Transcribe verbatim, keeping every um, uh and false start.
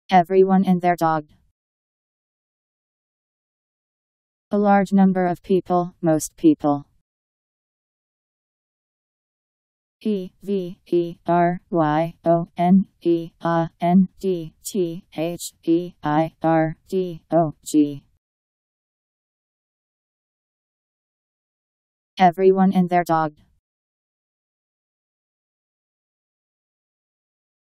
Everyone and their dog. A large number of people, most people. E V E R Y O N E A N D T H E I R D O G. Everyone and their dog.